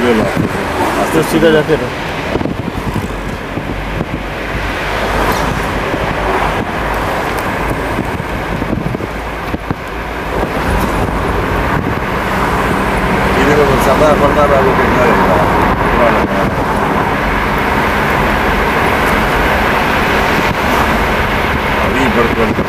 ले लो तो सीधा जाते रहो। सादा पड़ता है वो कितना रहेगा अभी बढ़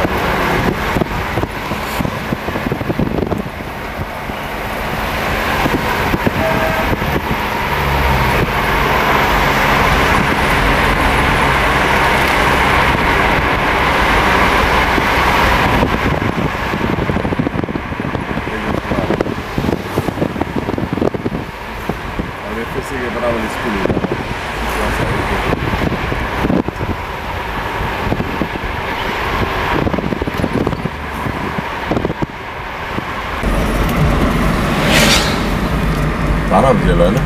आराम से है ना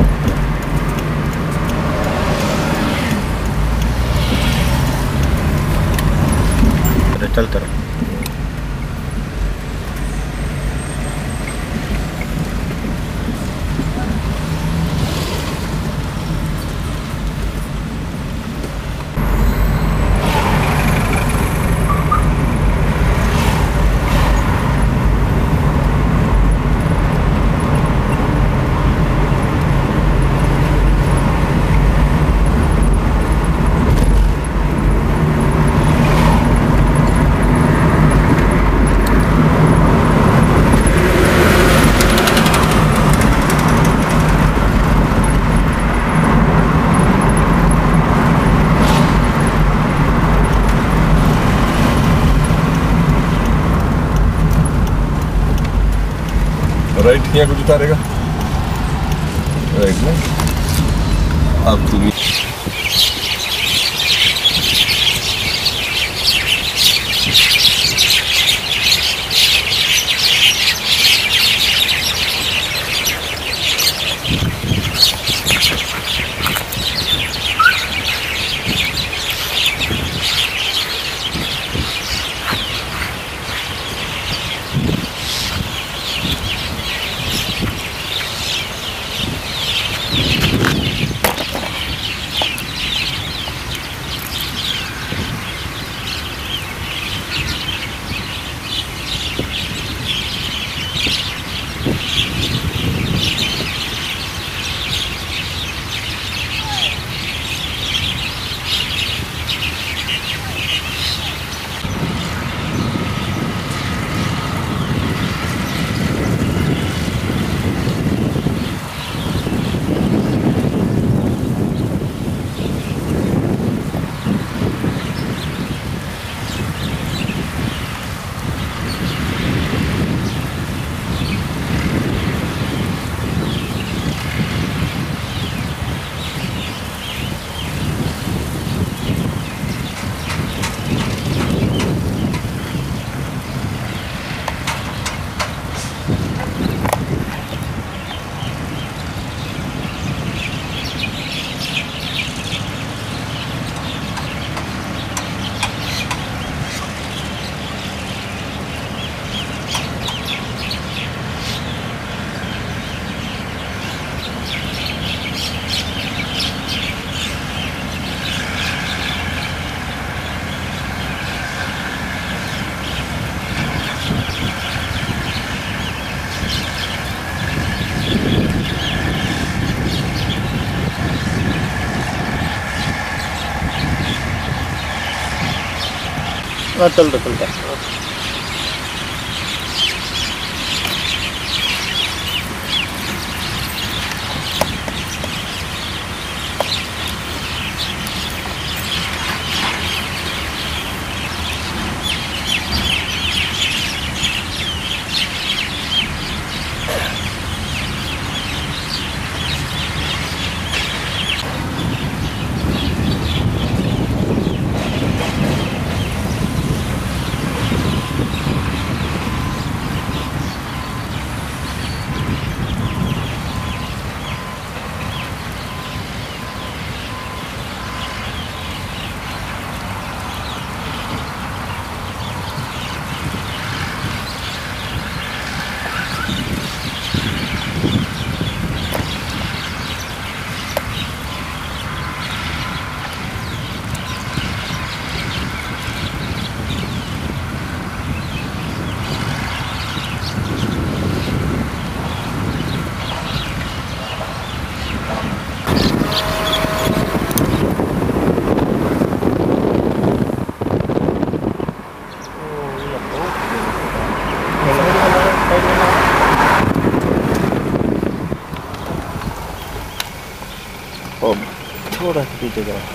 चलते रहो। राइट यहाँ कुछ उतारेगा राइट में अब तुम चलता चलता ठीक है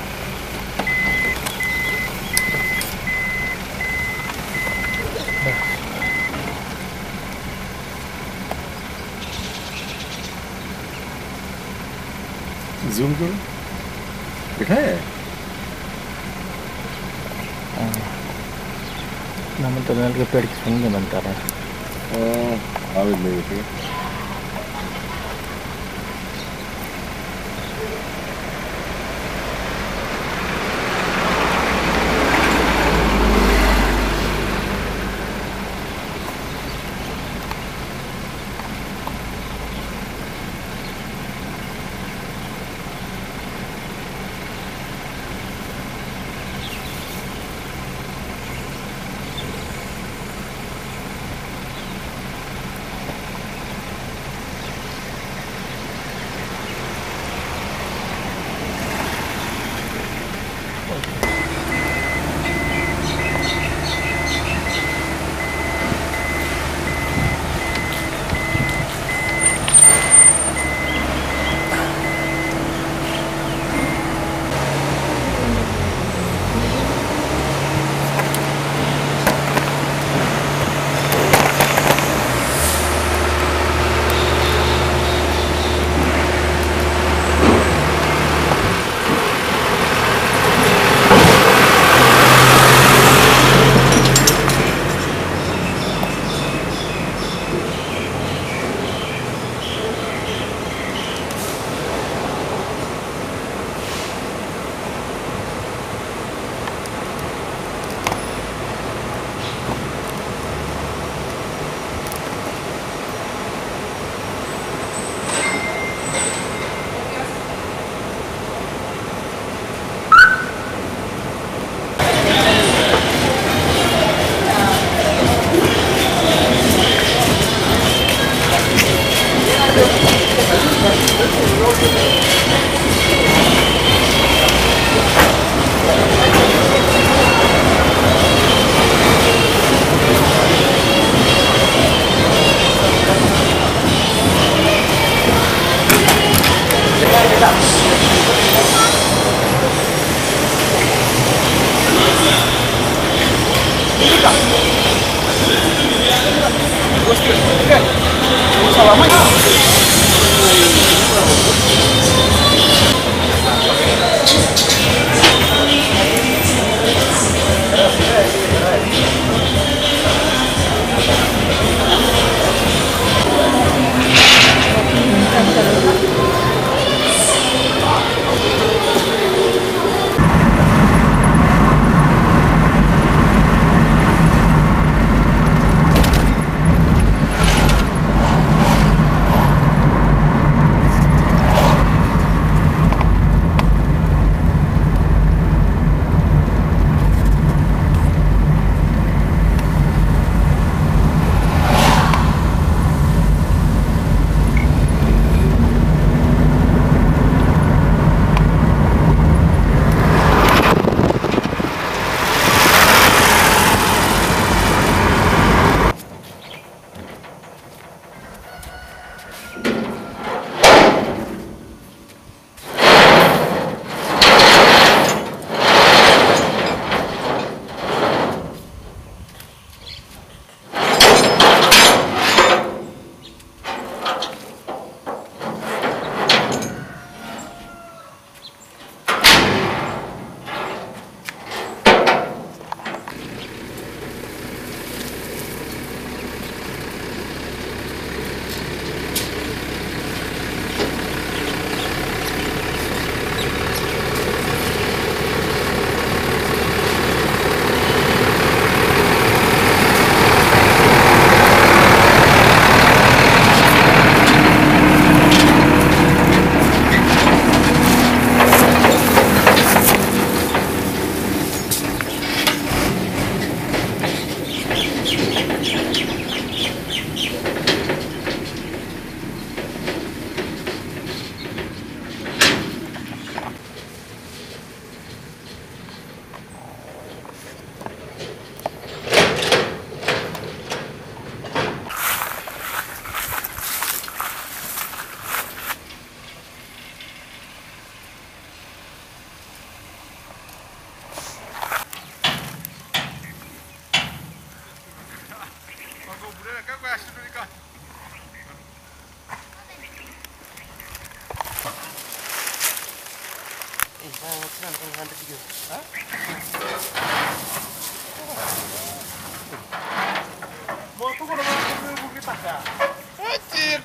जूम करो दिखाया है நம்ம தமிழ்நாட்டுக்கு பேடிக்கு சொங்க வந்துட்டாரா आवे नहीं होती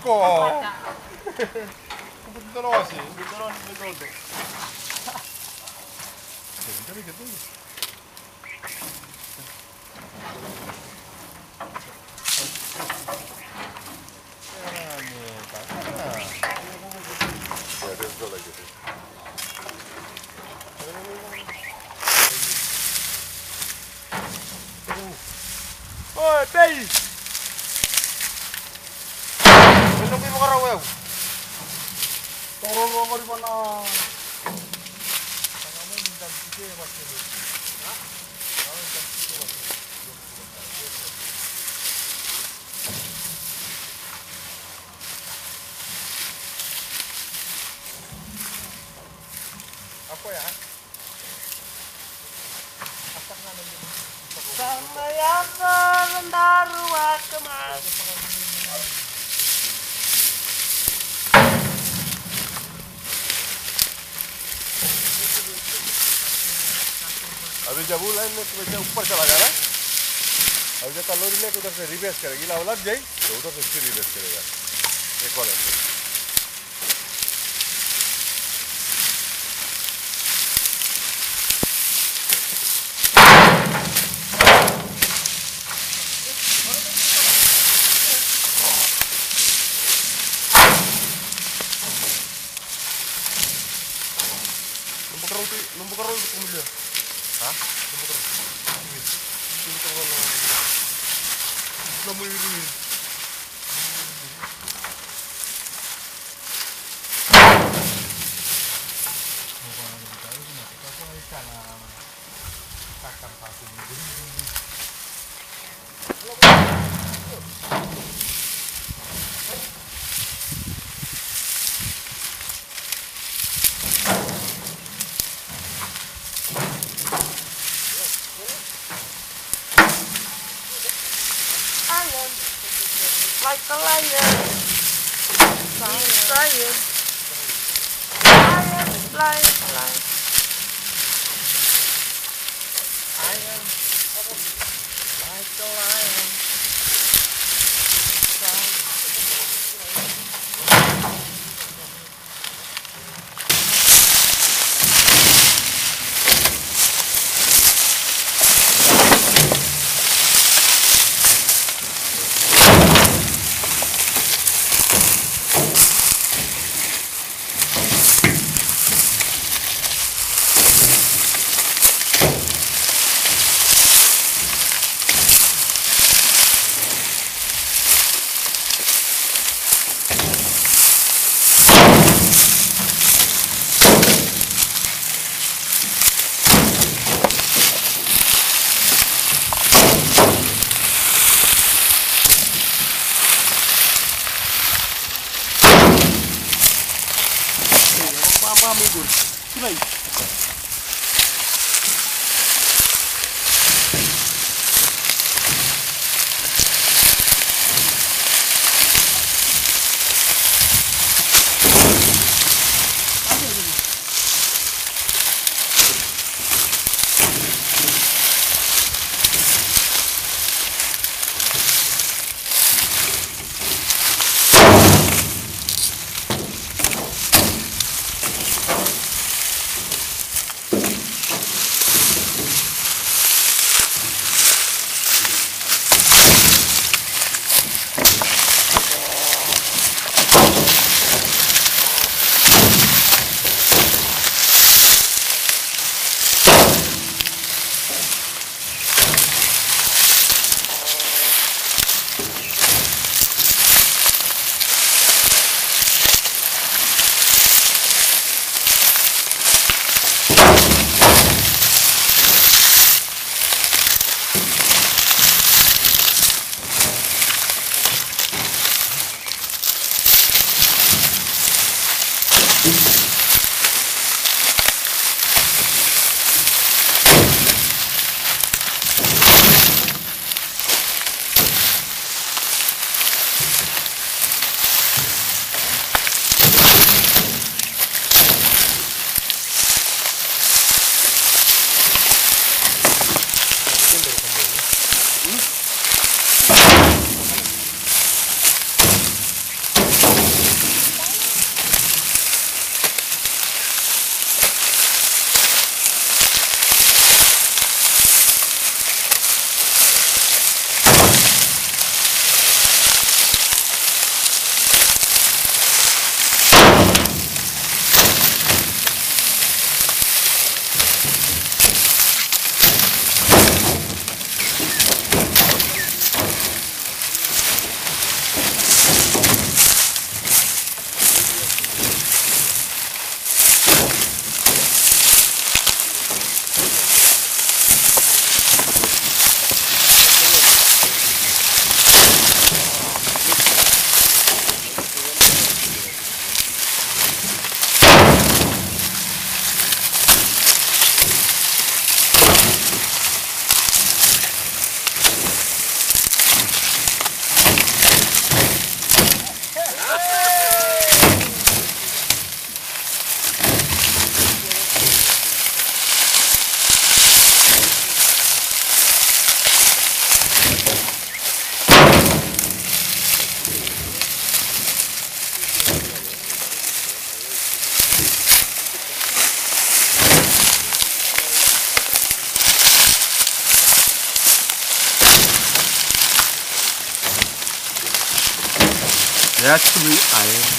Ecco! Poderosi, vedono. Sentami che tu. Oi, pei! Belum mau ke rawa. Tolong mau di mana? Tanganmu minta dikit mas ini. Hah? Kamu minta dikit mas. Apa ya? Asak nana ini. Sama yang mendaruah kemas. अभी जब वो लाइन में वैसे ऊपर चला जा रहा है अब जब कलोरी लेके उधर से रिवर्स करेगी लाव लग जाए तो उधर से फिर रिवर्स करेगा एक और line numpuk kerol untuk kemudian hah? Numpuk kerol ini numpuk kerol ini like a lion, trying, lion, I am like a lion, Raspberry Island.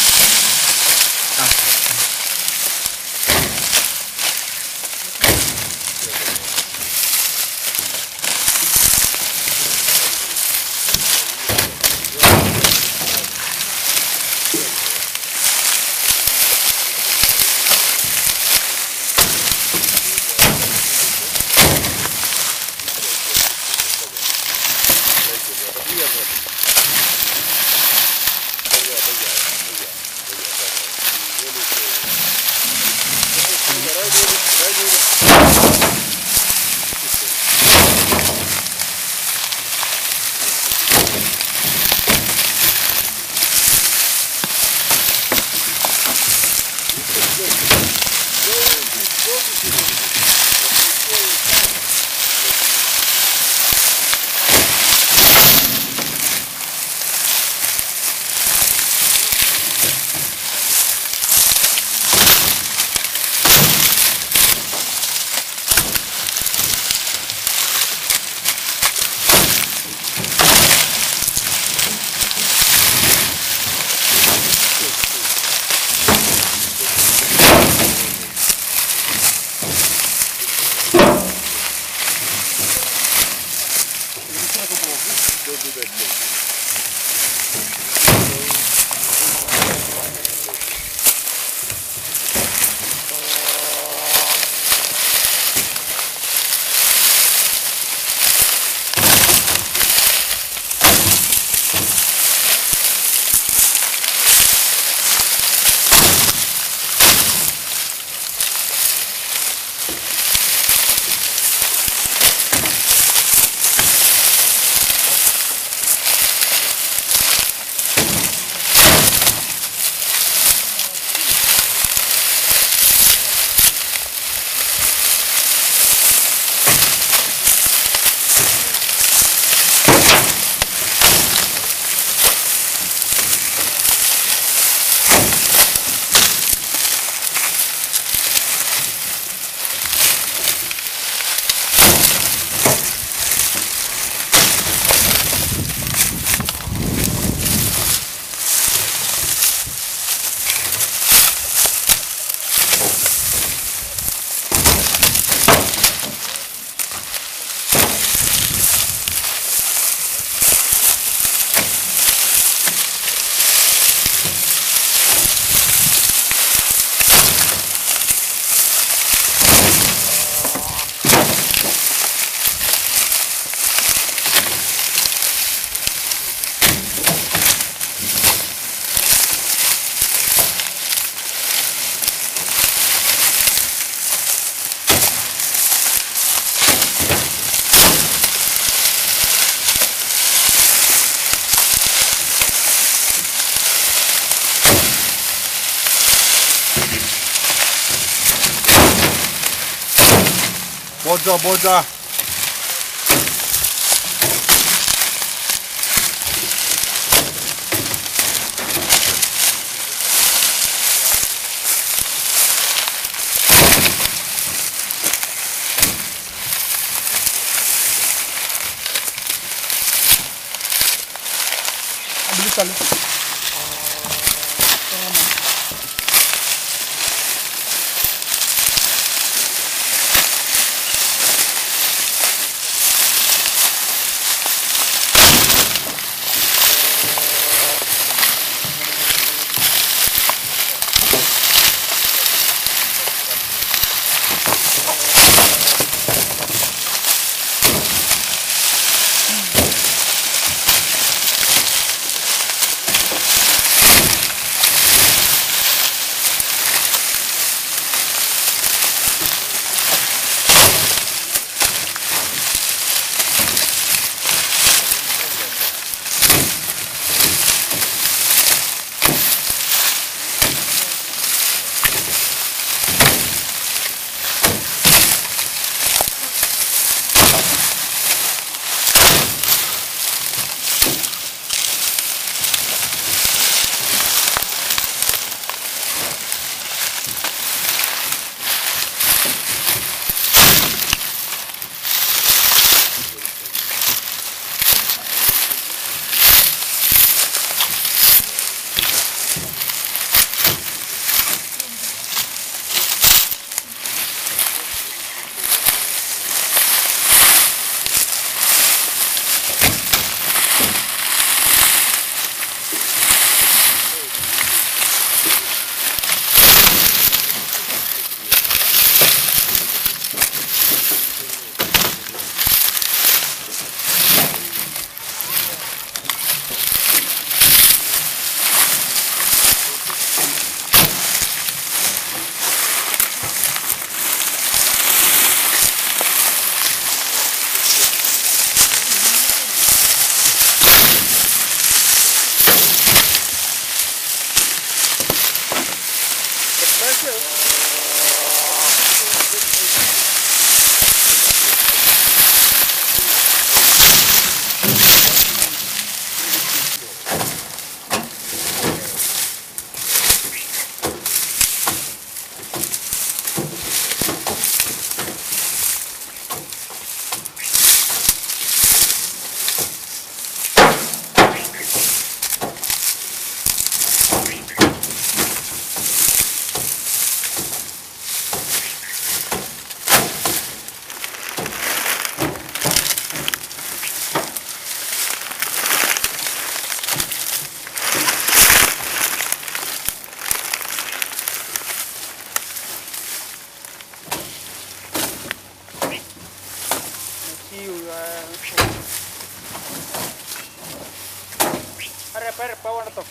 Boca, boca. Ambil tali. अरे पैर पवन तो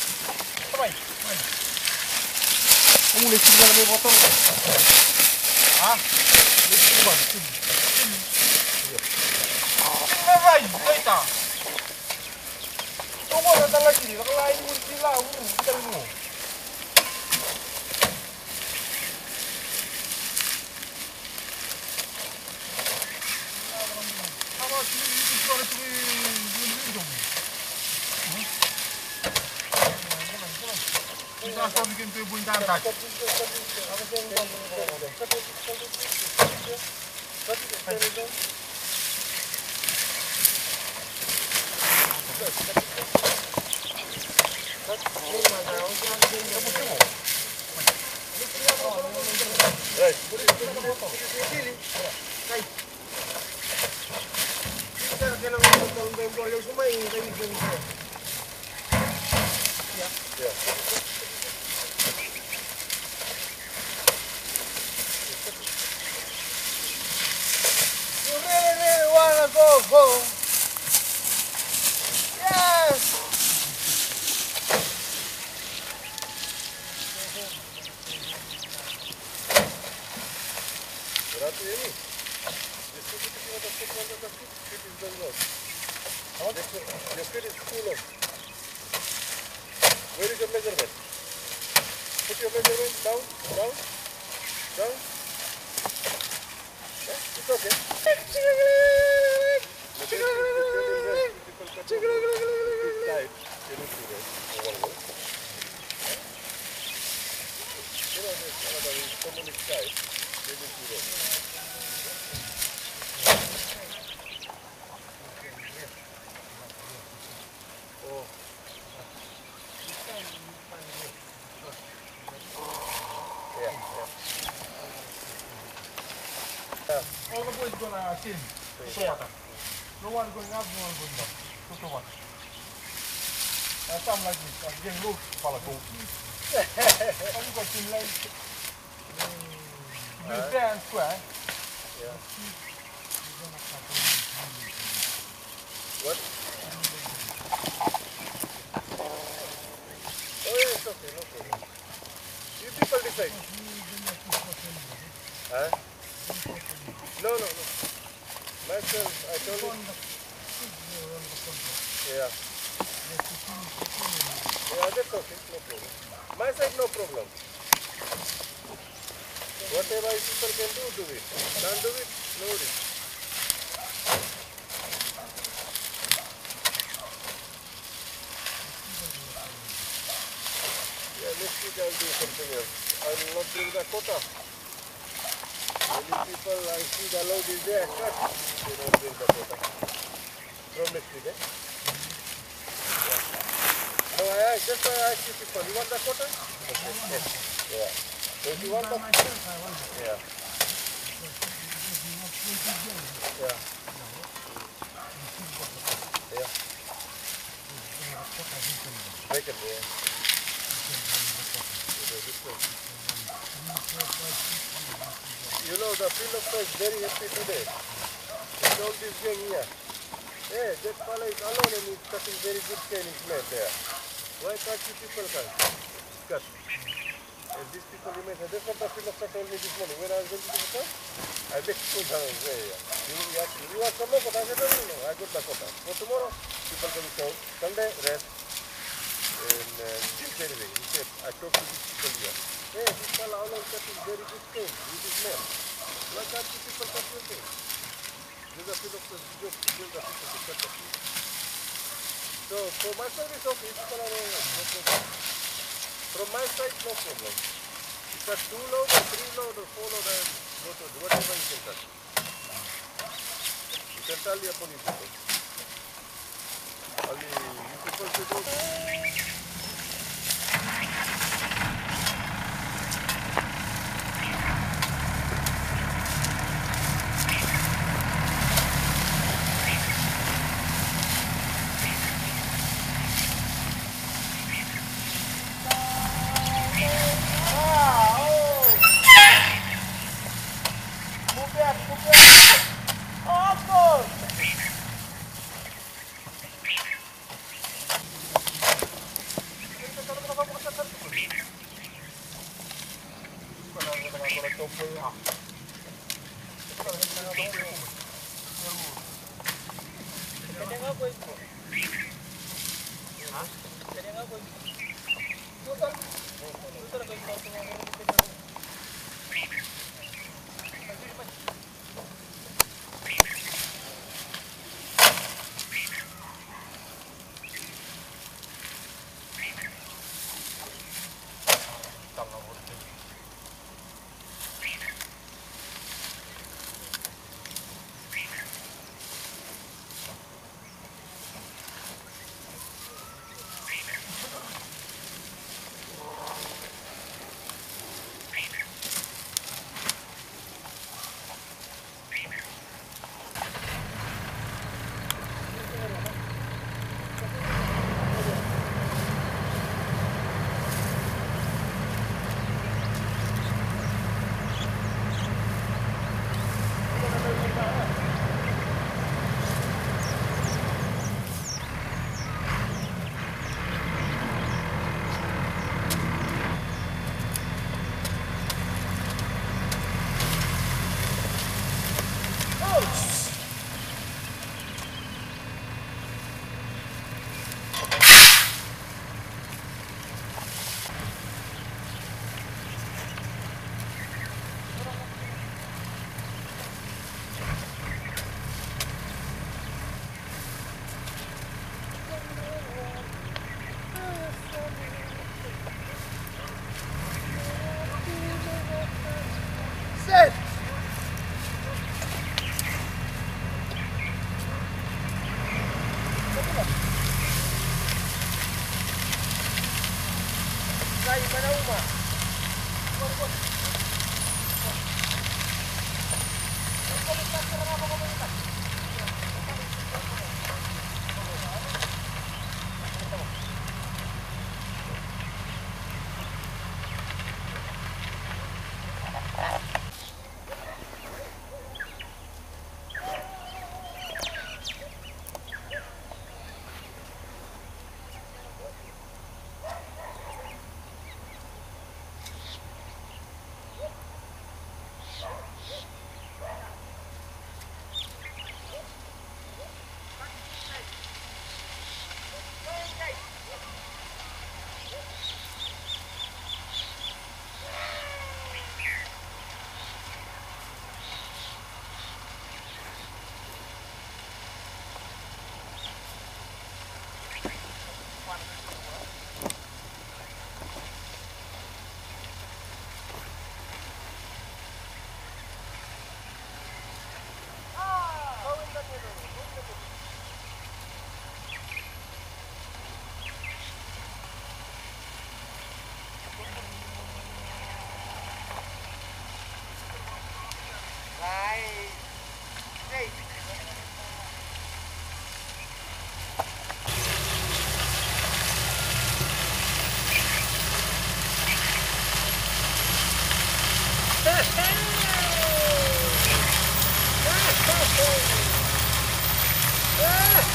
Mulai sudah lebih potong. Ah, let's go. Vai, deita. Tunggu datang lagi. Kalau lain mungkin lah, kita dulu. Apa sih itu kalau tu kita asal bikin tu bunyi tantas. Go! Yes! Berarti ini. The feet is too low. Where is your measurement? Put your measurement down. Yeah, it's okay. All the boys gonna change. So what? No one going up, no one going down. So what? Some like this. I'm getting low. Follow go. I'm got to like fair and square. Yeah. What? Oh yeah, it's okay, no problem. You people decide. Huh? No. Myself, I told you. Yeah. Yeah, that's okay, no problem. My side, no problem. Whatever people can do it. Can't do it, no worries. Yeah, next week I'll do something else. I will not bring the quota. Many people I see the load is there, cut. They don't bring the quota. From next week, eh? Yeah. No, I just ask you people, you want the quota? Okay, yes. Yeah. So if you want the... Yeah. Yeah. Yeah. Make it, yeah. You know, the philosopher is very happy today. He told this gang here, hey, that fella is alone and he's cutting very good cane in place there. Why can't you people cut? And these people remain. That's what the philosopher told me this morning. When I was going to do the cut, I bet you down there. You want some more quota? I said, no, I got the quota. For tomorrow, people can count. Sunday, rest. And anyway, he said, I talked to these people here. Hey, this fella alone cutting very good cane with his man. Why can't you people cut your cane? There's a philosopher's joke to build the people to cut the cane. So, for my side, it's okay. People are all right. No problem. From my side, no problem. You cut 2 load or 3 load or 4 load and go to whatever you can cut. You can tally upon you people. Only you people should do.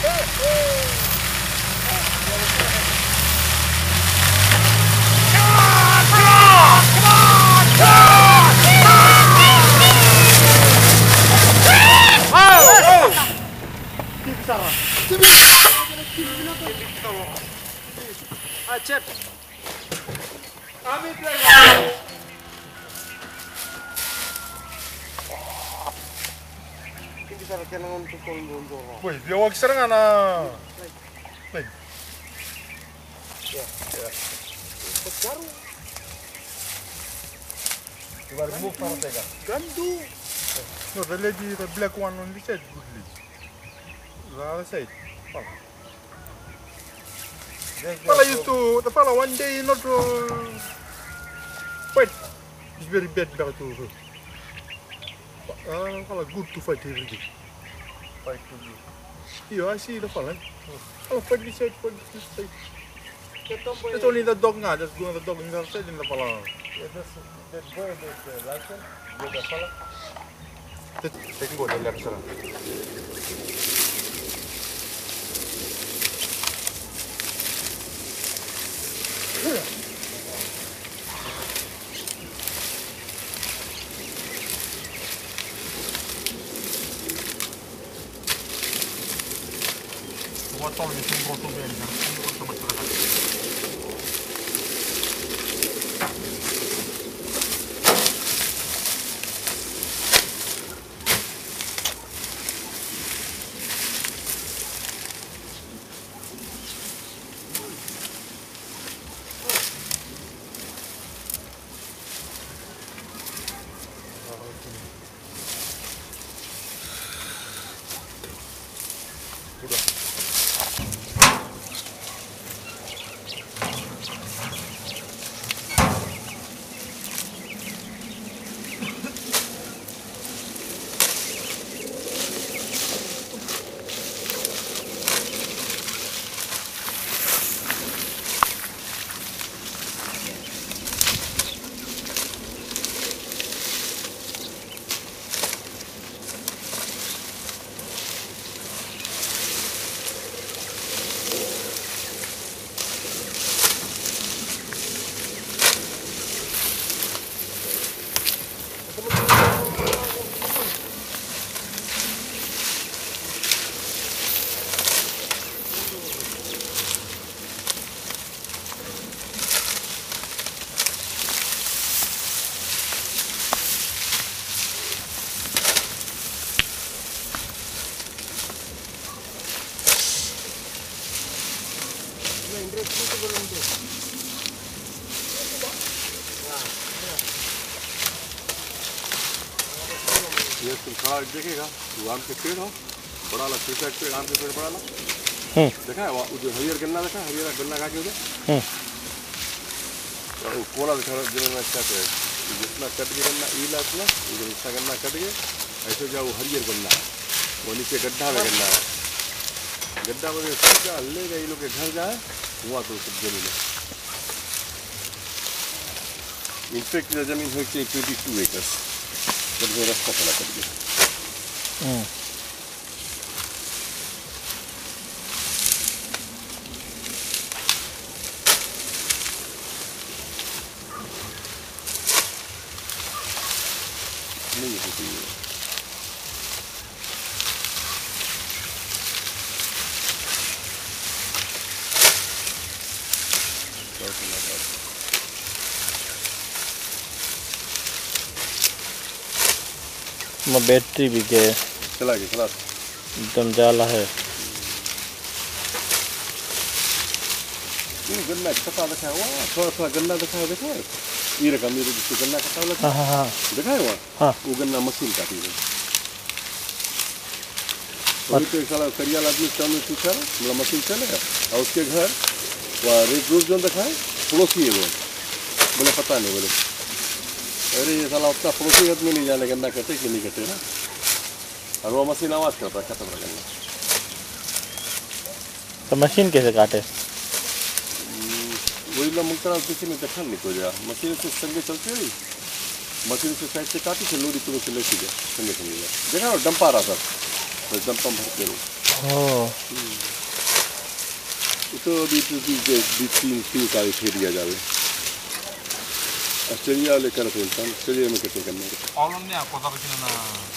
Cep. Amit lagi. Hindi sa kailangan untuk tolong. Wih, dia wag serangan ah. Wih. Ya. Baru. Coba remove para tega. Gandu. No, the lady, the black one on the side, goodly. The other side. The fella one day not fight. It's very bad to fella good to fight every day. Fight to you. Yeah, I see the fella. Fight this side, fight this side. It's only the dog now, just go on the dog in the side in the fella. Yeah, that boy, that license, the fella. They can go to the left side. What all is in bottom there? ये तुम खा देखेगा वो आम के पेड़ हो बड़ा वाला छोटा पेड़ आम के पेड़ बड़ा वाला देखा है वो जो हरियर गन्ना देखा हरियर गन्ना खा के उधर वो कोला देखा जमीन में अच्छा पे जितना कट के गन्ना ईला इतना इधर इसका गन्ना कट के ऐसे जाओ हरियर गन्ना है वो नीचे गड्ढा में गन्ना है गड्ढा में क्या ले गए लोग के घर जाए हुआ तो सब जमीन इनफेक्ट जमीन हुई 22 एकर्स जब वो रास्ता चला कर दिया नहीं होती है बैटरी भी गए चला गया चला एकदम जाला है गन्ना कटा देखा है वहाँ थोड़ा थोड़ा गन्ना देखा है देखा है ये रकम मेरे जिसको गन्ना कटा हुआ देखा है वहाँ वो गन्ना मशीन काटी गई वही तो एक साल करिया आदमी काम में पूछा मतलब मशीन चलेगा और उसके घर वहाँ रेड रोज जो देखा है पड़ोसी है वो बोले पता नहीं बोले अरे ये साला उतना पड़ोसी आदमी नहीं जाने गन्ना कटे कि नहीं कटे ना और वो मशीन आवाज़ करता है खत्म गन्ना तो मशीन कैसे काटे वही लोग मुक्ता किसी ने देखा नहीं को जा मशीन से संगे चलती हुई मशीन से साइड से काटी से लोरी तुम से लेके गया संगे संगे देखा डंपा रहा था तो डंपा भरते रहो Oh. Itu di तीन तारीख दिया जावे ऑस्ट्रेलिया लेकर थे ऑस्ट्रेलिया में कैसे करना है Kolonnya kota kecil na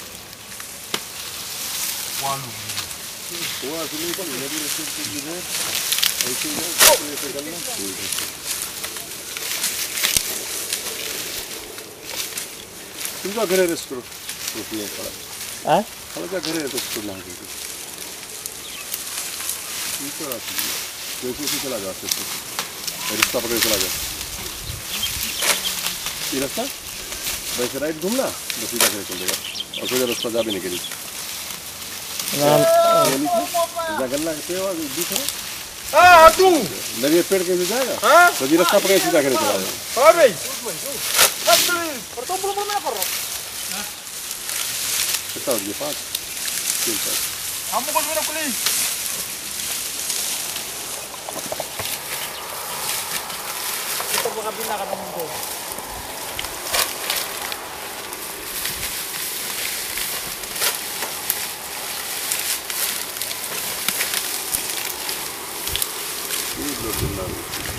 walu. वो असली पर नदी रस्ते की है ऐसे ही ऐसे करना तुमका घरे रेस्ट करो उसमें पड़ा Ah? kalau का घरे रेस्ट करना है इनको रात जैसे ही चला जा सकते रास्ता पकड़ चला जा ये रास्ता वैसे राइट घूमना बस सीधा चले चलेगा और कोई रास्ता जा भी नहीं करी जगन्ना के पेड़ दिख रहा Ah, tu. नरिये पेड़ के भी जाएगा Hah? तो ये रास्ता पकड़ सीधा करे चला जाएगा Sorry. कितना हो गया 5 3 5 Kamu kau mana kuli? Ito po kabila ka naman ko. ये दो दिन ना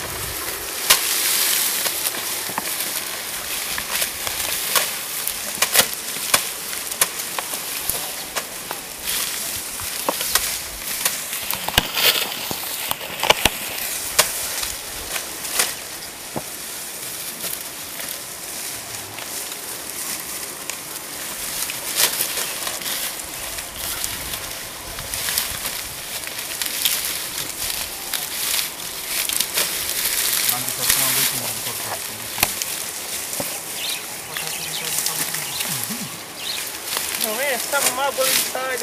Nanti saya pulang dulu cuma motor. No, esta mga bolita.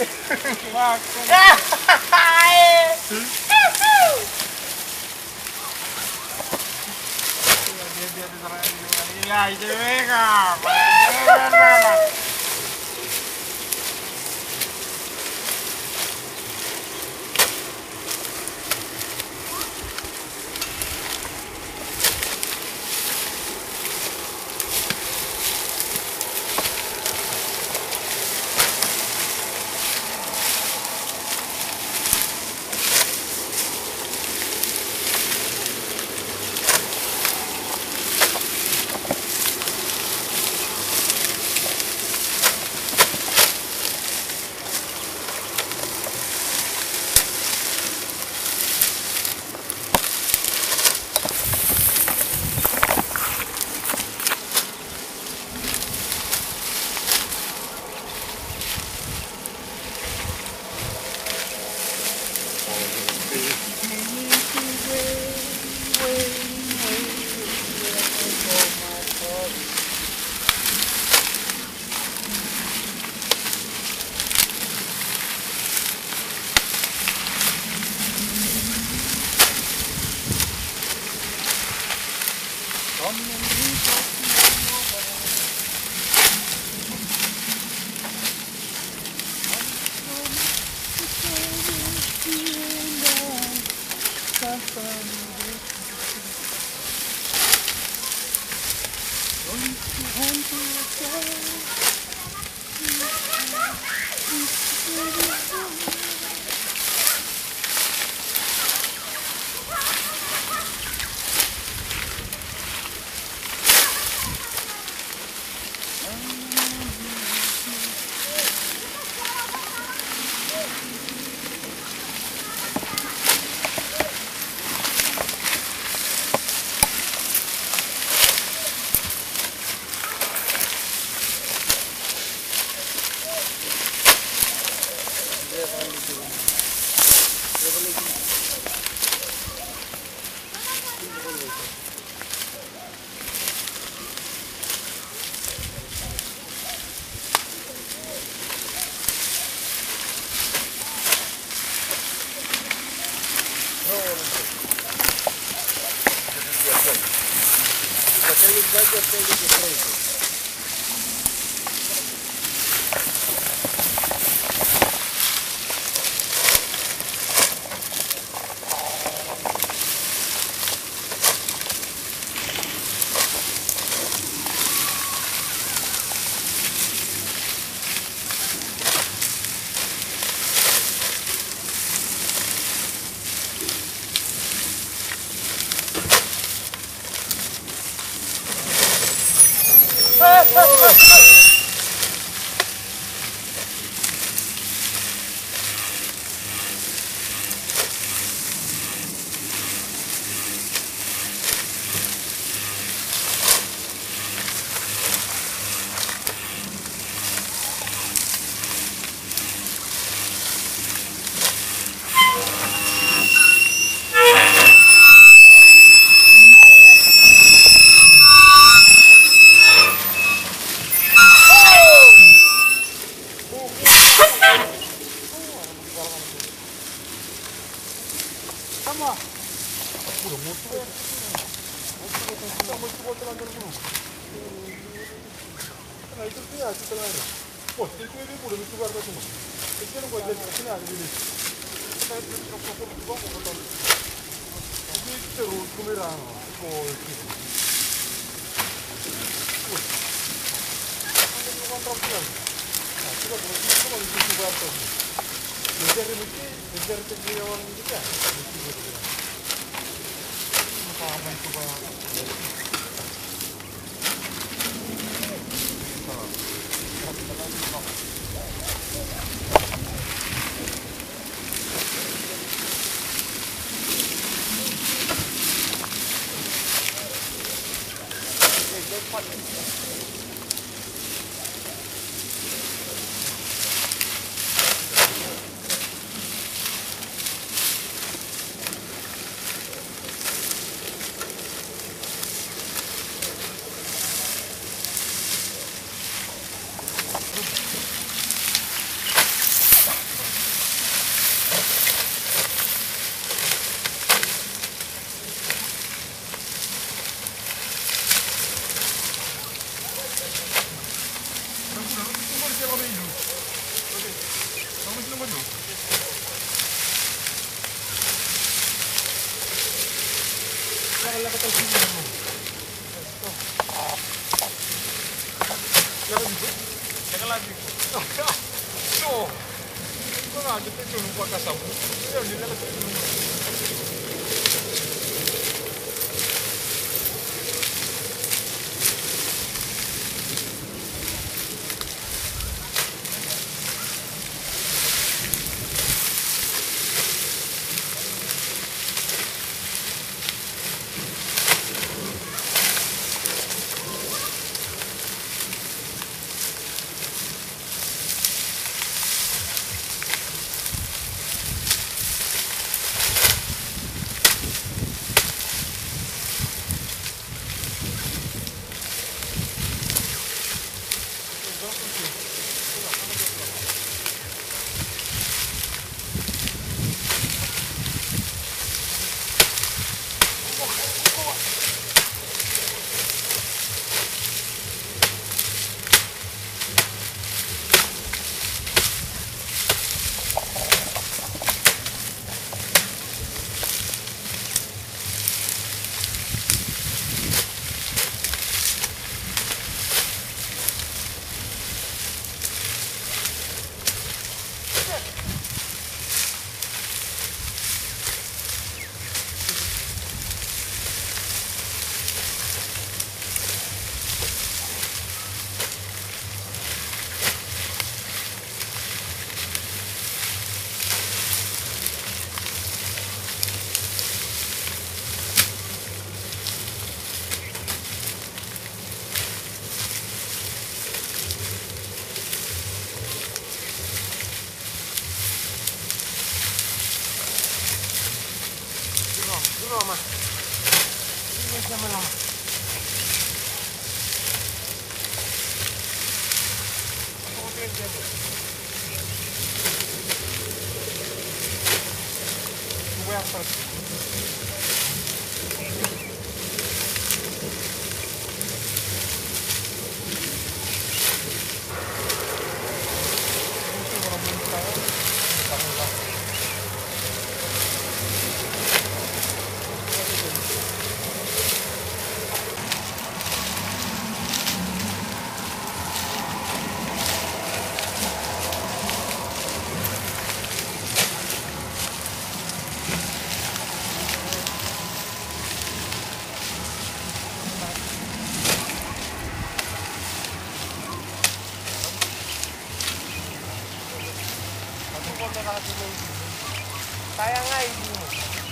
Kaya nga hindi mo.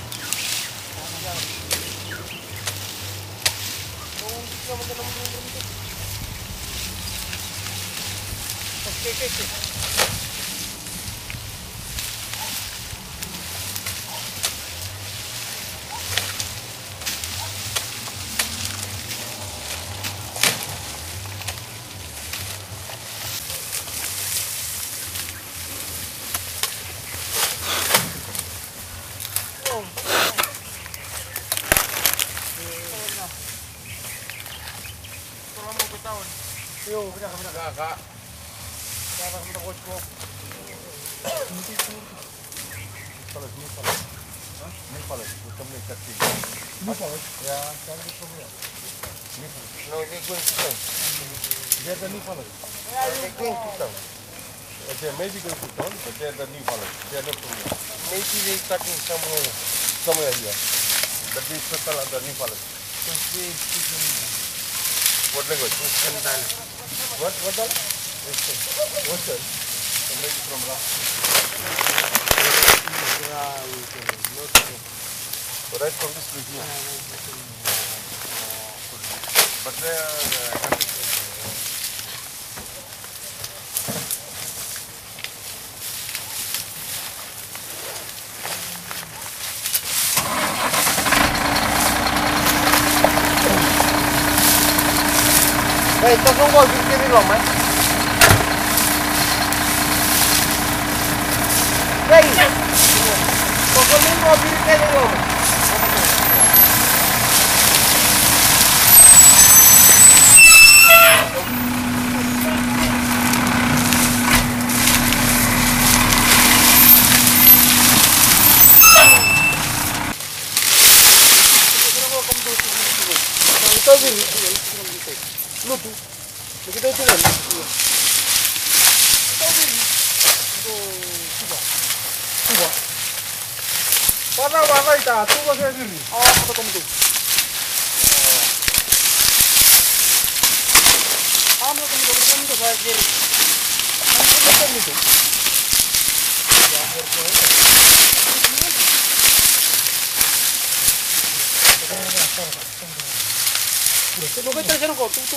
Kung hindi ka magandang mga dito. Okay. Yo, benar. Kak. Cara kita kocok. New Palace. Kita boleh cari. New Palace? Ya, cari itu boleh. No, they're going to town. They're the New Palace. They're going to town. They may be going to town, but they're the New Palace. They're not from here. Maybe they're cutting somewhere here. But they settle at the New Palace. So they speaking What language? Western dialect. What dialect? Western. So maybe from Russia. But right from this place here. But they are Hey, kau tunggu di sini dong, Mas. Hey, kau tunggu di sini dong. Lutu, begitu itu kan? Coba. Warna itu, coba saya sini. Oh, apa kamu tu? Kamu tu saya sini. Kamu tu. Look at the go to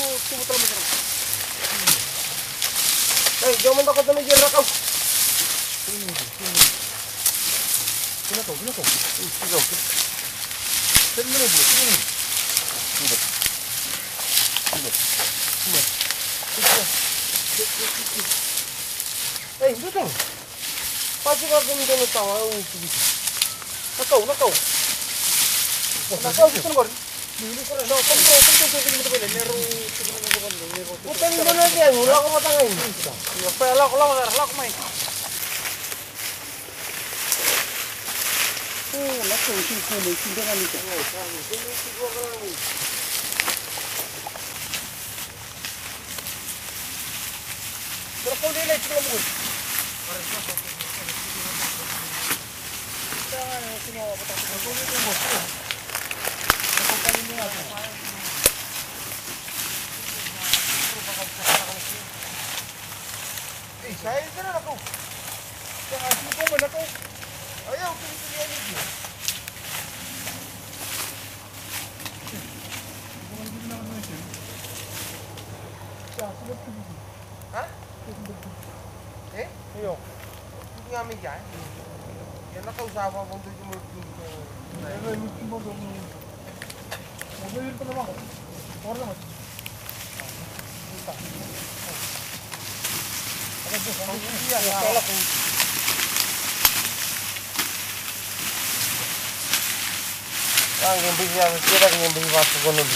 hey, jangan takut sama jalan kau. Kenapa? Hey, betul. Pasti kau minta tahu itu. Nakau. Nakau betul kau. No, Bukan Indonesia, ulah kau matangin. Ya, pelak main. Laku sih dengan itu. Berapa dia lagi belum buat? Jangan semua apa-apa. Saya sana aku. Jangan sibuk mana kau. Ayo kita lihat ni. Hah? Ayo. Ini ambil jai. Ya nak kau siapa pun tu cuma tu. Ayo lucu banget. Mobil itu nama. Orang macam. Ang bisa kita yang beli waktu konon.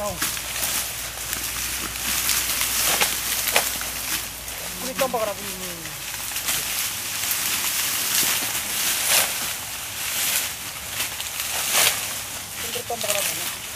lang. Kulit lang baka na kulit. Kulit lang baka na kulit.